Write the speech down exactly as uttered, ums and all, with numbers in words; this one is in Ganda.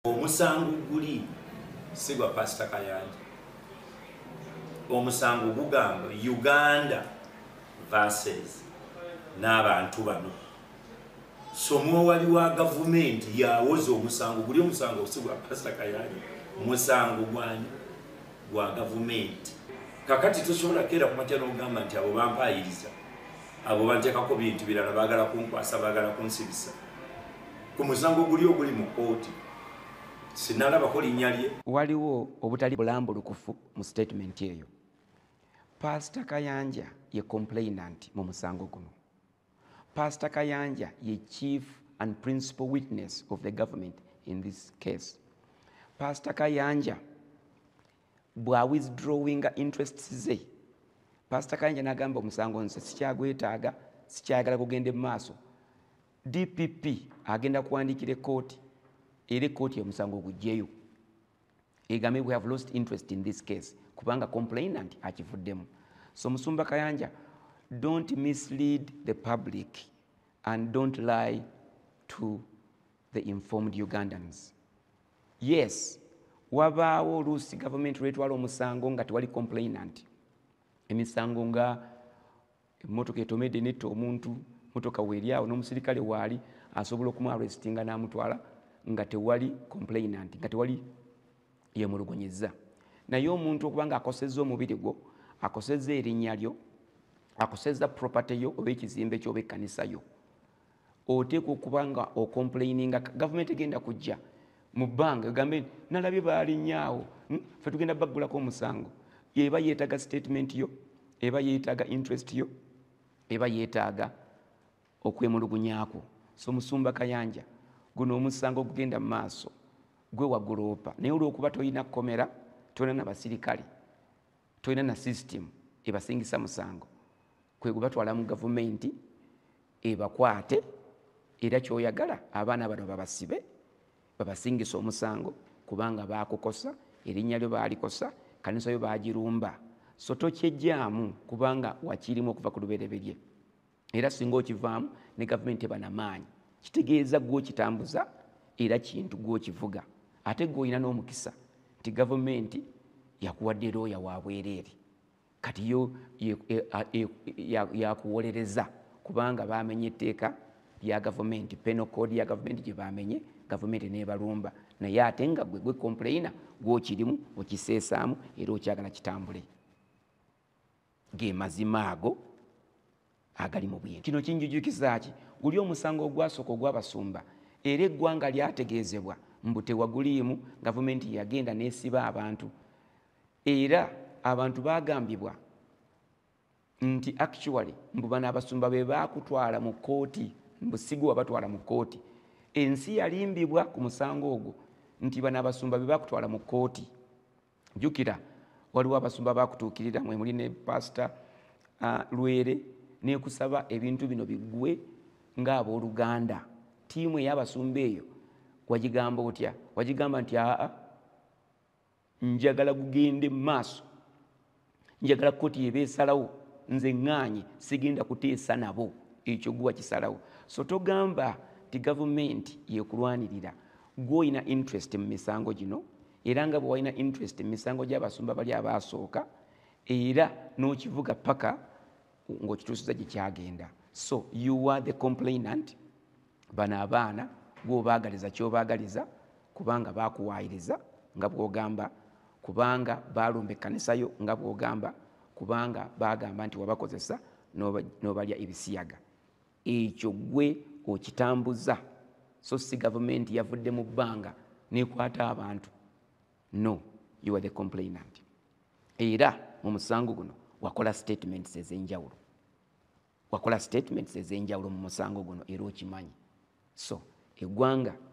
Omusango guli sigwa Pastor Kayanja. Omusango gugamba Uganda versus n'abantu bano. Somo wali wa government yawoza omusango guli omusango sigwa Pastor Kayanja. Musango gwani gwa government. Kakati tosobola kera kumatya n'ogamba nti abo bampayiriza. Abo bantekako bintu birala baagala kunkwasa baagala kunsibisa. Ku musango guli oguli mu kooti. Sinalaba ko linyalye. Waliwo obutali bulambulukufu mu statement eyo. Pastor Kayanja ye complainant mu musango guno. Pastor Kayanja ye chief and principal witness of the government in this case. Pastor Kayanja bwa withdrawing interests ze. Pastor Kayanja nagamba omusango nse sikyagwetaaga sikyagala kugenda maaso. D P P agenda kuwandikira kooti ere kooti omusango gujjeyo. Egame we have lost interest in this case kubanga complainant akivuddemu. So Omusumba Kayanja, don't mislead the public and don't lie to the informed Ugandans. Yes, wabaawo oluusi government lwetwala omusango nga tewali complainant. Emisango nga emmotoka etomedde netta omuntu, motoka weeryawo n'omusirikale waali asobola okumu-arrestinga n'amutwala nga tewali complainant, nga tewali yemulugunyizza. Naye omuntu okubanga akosezza omubiri gwo, akosezza erinnya lyo, akosezza property yo oba ekizimbe kyo oba ekkanisa yo, oteekwa okubanga ocomplaininga government egenda kujja mu bbanga egambe nalabye baalinnyawo ffe tugenda baggulako omusango. Eba yeetaaga statement yo, eba yeetaaga interest yo, eba yeetaaga okwemulugunyaako. So Omusumba Kayanja, guno omusango gugenda mu maaso gwe waguloopa naye olw'okuba tolina kkomera, tolina n'abasirikale, tolina na system ebasingisa musango, kwe gubatwala mu gavumenti ebakwate era kyoyagala abaana bano babasibe babasingisa omusango kubanga baakukosa, erinnya lyo baalikosa, kanisa yo baagirumba. So tokyejjaamu kubanga wakirimu okuva ku lubereberye. Era singa okivaamu ne gavumenti eba n'amaanyi, kitegeeza gw'okitambuza era kintu gw'okivuga. Ate gw'olina n'omukisa nti gavumenti yakuwadde looya wa bwereere, kati yo yakuwolereza kubanga baamenye etteeka lya gavumenti, penal code ya gavumenti gye baamenye, gavumenti n'ebalumba. Naye ate nga gwe gwe complaina gw'okirimu okiseesaamu era okyagala kitambule. Ge mazima ago agali mu bwingi. Kino kinjujukiza ki? Guli omusango ogwasooka ogw'abasumba era eggwanga lyategeezebwa mbu tewaguliimu, gavumenti yagenda n'esiba abantu. Era abantu bagambibwa nti actually mbu bano abasumba be baakutwala mu kooti, mbu sigwa batwala mu kooti. Ensi yalimbibwa ku musango ogwo nti bano abasumba be baakutwala mu kooti. Jjukira waliwo abasumba baakutuukirira, mwe muli ne Pastor uh, Lwere, neekusaba ebintu bino biggwe ng'abooluganda. Tiimu ey'abasumba eyo wagigamba otya? Wagigamba nti aa njagala gugende mu maaso, njagala kooti yebeesalawo, nze ŋŋaanye sigenda kuteesa nabo, ekyo gwe wakisalawo. So togamba ti gavumenti yekulwanirira, gwe olina interest mu misango gino era nga bwe walina interest mu misango gy'abasumba bali abaasooka era n'okivuga paka ng'okituusiza gye kyagenda. So you are the complainant. Bano abaana gw'obaagaliza ky'obaagaliza kubanga baakuwaayiriza nga bw'ogamba, kubanga baalumba ekkanisa yo nga bw'ogamba, kubanga baagamba nti wabakozesa n'obalya ebisiyaga. Ekyo gwe okitambuza. So si gavumenti yavudde mu bbanga n'ekwata abantu. No, you are the complainant. Era mu musango guno wakola statements ez'enjawulo. Wakola statements ez'enjawulo mu musango guno era okimanyi. So eggwanga